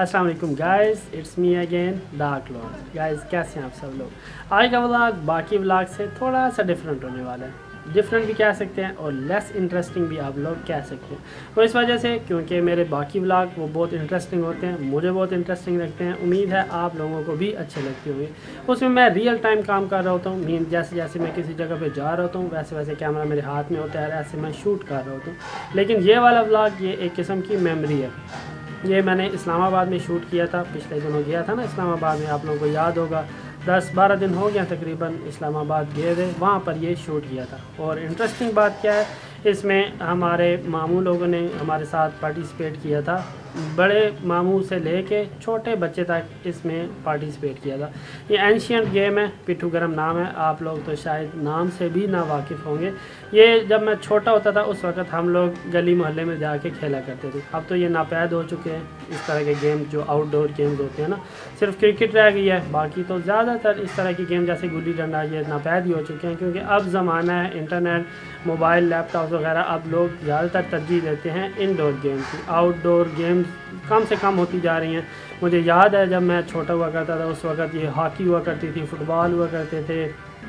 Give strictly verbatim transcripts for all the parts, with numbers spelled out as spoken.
अस्सलाम वालेकुम guys, it's me again dark lord. Guys कैसे हैं आप सब लोग। आज का व्लॉग बाकी व्लॉग से थोड़ा सा डिफरेंट होने वाला है। डिफरेंट भी कह सकते हैं और लेस इंटरेस्टिंग भी आप लोग कह सकते हैं। और इस वजह से क्योंकि मेरे बाकी व्लॉग वो बहुत इंटरेस्टिंग होते हैं, मुझे बहुत इंटरेस्टिंग लगते हैं। उम्मीद है आप लोगों को भी अच्छे लगते होंगे। उसमें मैं रियल टाइम काम कर रहा होता हूँ। मीन जैसे जैसे मैं किसी जगह पे जा रहा होता हूँ वैसे वैसे कैमरा मेरे हाथ में होता है, ऐसे मैं शूट कर रहा होता हूँ। लेकिन ये वाला व्लॉग ये एक किस्म की मेमोरी है। ये मैंने इस्लामाबाद में शूट किया था, पिछले दिनों गया था ना इस्लामाबाद में, आप लोगों को याद होगा। दस बारह दिन हो गया तकरीबन इस्लामाबाद गए थे, वहाँ पर ये शूट किया था। और इंटरेस्टिंग बात क्या है, इसमें हमारे मामू लोगों ने हमारे साथ पार्टिसिपेट किया था। बड़े मामू से लेके छोटे बच्चे तक इसमें पार्टिसिपेट किया था। ये एंशियंट गेम है, पिट्ठू गरम नाम है। आप लोग तो शायद नाम से भी ना वाकिफ़ होंगे। ये जब मैं छोटा होता था उस वक़्त हम लोग गली मोहल्ले में जाके खेला करते थे। अब तो ये नापैद हो चुके हैं इस तरह के गेम जो आउटडोर गेम्स होते हैं ना। सिर्फ क्रिकेट रह गई है, बाकी तो ज़्यादातर इस तरह की गेम जैसे गुल्ली डंडा ये नापैद ही हो चुके हैं। क्योंकि अब ज़माना है इंटरनेट, मोबाइल, लैपटॉप वगैरह, अब लोग ज़्यादातर तरजीह देते हैं इंडोर गेम की। आउटडोर गेम कम से कम होती जा रही हैं। मुझे याद है जब मैं छोटा हुआ करता था उस वक़्त ये हॉकी हुआ करती थी, फुटबॉल हुआ करते थे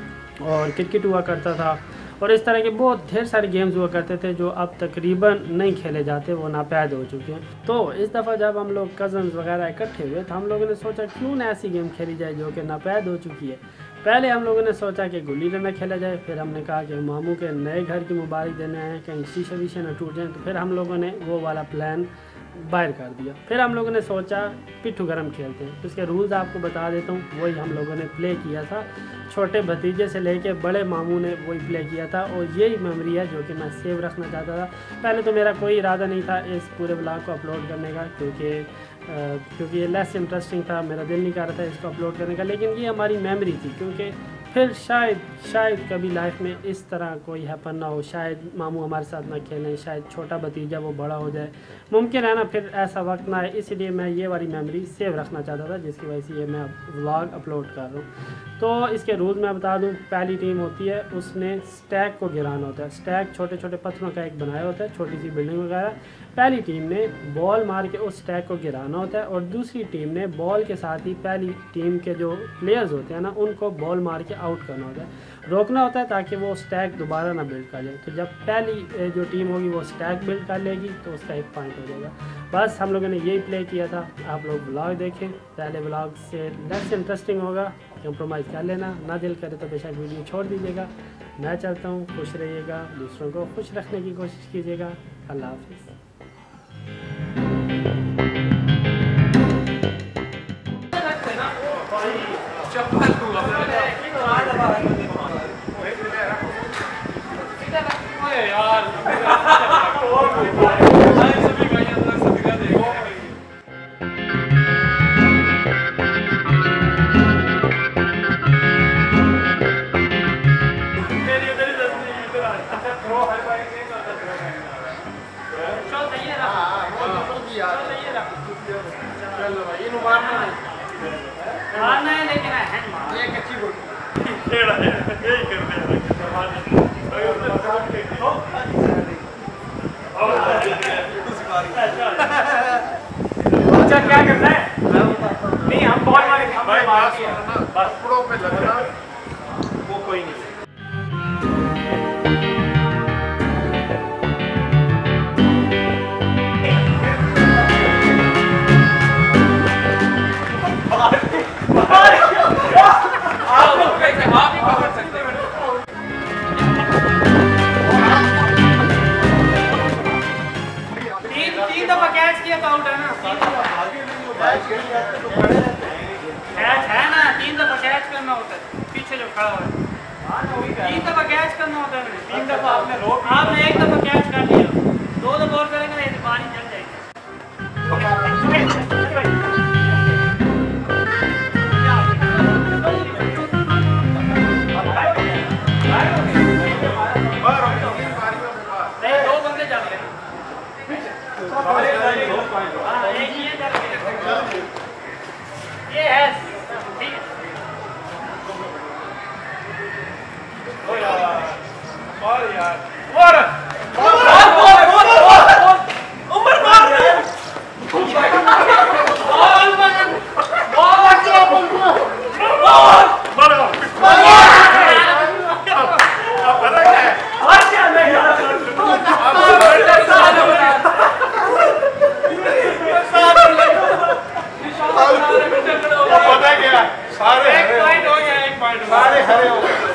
और क्रिकेट हुआ करता था। और इस तरह के बहुत ढेर सारे गेम्स हुआ करते थे जो अब तकरीबन नहीं खेले जाते, वो नापैद हो चुके हैं। तो इस दफ़ा जब हम लोग कज़न्स वगैरह इकट्ठे हुए तो हम लोगों ने सोचा क्यों ना ऐसी गेम खेली जाए जो कि नापैद हो चुकी है। पहले हम लोगों ने सोचा कि गुल्ली डंडा खेला जाए, फिर हमने कहा कि मामू के नए घर की मुबारक देने आए, कहीं शीशे वीशे न टूट जाए। तो फिर हम लोगों ने वो वाला प्लान बाहर कर दिया। फिर हम लोगों ने सोचा पिट्ठू गरम खेलते हैं। उसके रूल्स आपको बता देता हूँ, वही हम लोगों ने प्ले किया था। छोटे भतीजे से लेके बड़े मामू ने वही प्ले किया था और यही मेमोरी है जो कि मैं सेव रखना चाहता था। पहले तो मेरा कोई इरादा नहीं था इस पूरे ब्लॉग को अपलोड करने का, क्योंकि क्योंकि ये लेस इंटरेस्टिंग था, मेरा दिल नहीं कर रहा था इसको अपलोड करने का। लेकिन ये हमारी मेमोरी थी, क्योंकि फिर शायद शायद कभी लाइफ में इस तरह कोई हैपन ना हो, शायद मामू हमारे साथ ना खेलें, शायद छोटा भतीजा वो बड़ा हो जाए, मुमकिन है ना, फिर ऐसा वक्त ना आए। इसलिए मैं ये वाली मेमोरी सेव रखना चाहता था, जिसकी वजह से ये मैं व्लॉग अपलोड कर रहा हूँ। तो इसके रूल मैं बता दूँ, पहली टीम होती है उसने स्टैक को गिराना होता है। स्टैक छोटे छोटे पत्थरों का एक बनाया होता है, छोटी सी बिल्डिंग वगैरह। पहली टीम ने बॉल मार के उस स्टैक को गिराना होता है और दूसरी टीम ने बॉल के साथ ही पहली टीम के जो प्लेयर्स होते हैं ना उनको बॉल मार के आउट करना होता है, रोकना होता है ताकि वो स्टैक दोबारा ना बिल्ड कर जाए। तो जब पहली जो टीम होगी वो स्टैक बिल्ड कर लेगी तो उसका एक पॉइंट हो जाएगा। बस हम लोगों ने यही प्ले किया था। आप लोग ब्लॉग देखें, पहले ब्लॉग से लेस इंटरेस्टिंग होगा, कंप्रोमाइज़ कर लेना, ना दिल करे तो बेशक वीडियो छोड़ दीजिएगा। मैं चलता हूँ, खुश रहिएगा, दूसरों को खुश रखने की कोशिश कीजिएगा। अल्लाह हाफिज़। मारना है लेकिन है ये कच्ची बोल खेला है यही करते हैं। अच्छा क्या करना है, नहीं हम बॉल मारे बस प्रो पे लगना वो कोई नहीं। तीन दफा कैच किया तो आउट है ना, कैच है ना, तीन दफा कैच करना होता है पीछे जो खड़ा हुआ है, तीन दफा कैच करना होता है। तीन दफा आपने रोक, आपने एक दफा कैच कर लिया, दो दफा बॉल करेंगे तो पानी चल जाएगी। दो बंदे चल रहे ये है ठीक है और यार और उमर मार सारे एक पॉइंट हो गया, एक पॉइंट सारे हरे हो गए।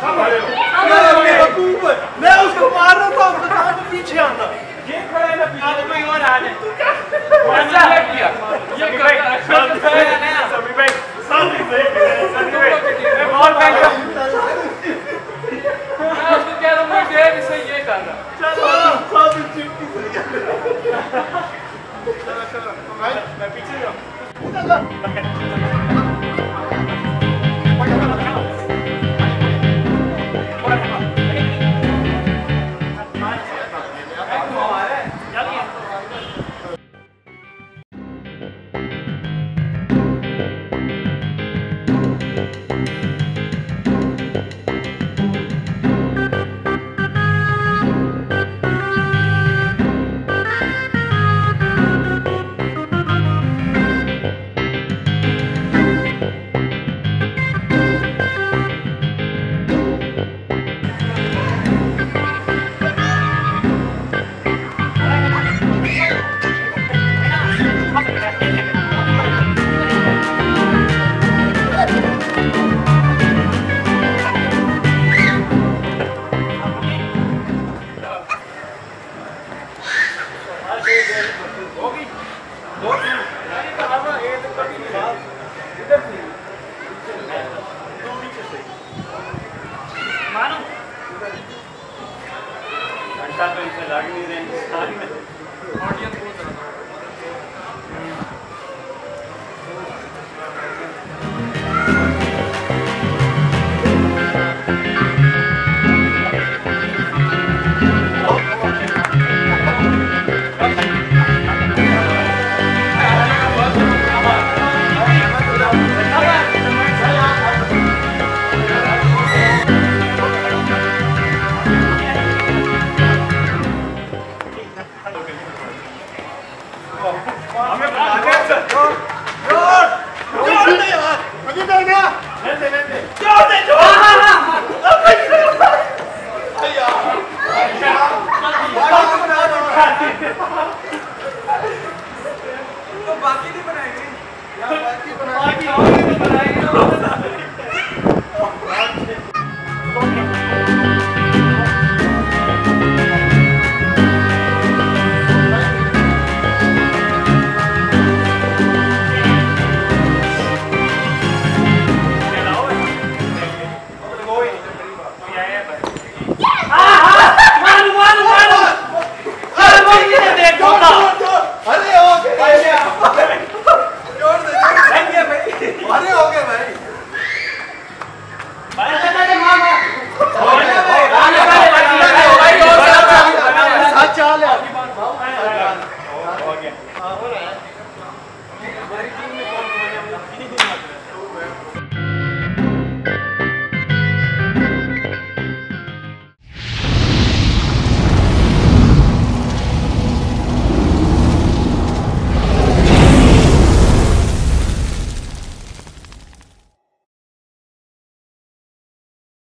मैं उसको मार रहा था, उसको कहा तो पीछे आना। ये खड़ा है ना पीछे। अब कोई और आ जाए। अच्छा किया। ये कर सभी भाई सभी भाई सभी भाई मैं बॉल बैक कर। मैं उसको कह रहा हूँ मैं डेढ़ से ये कर रहा। चलो सब चिपकी सही है। चलो चलो भाई मैं पीछे जाऊँ।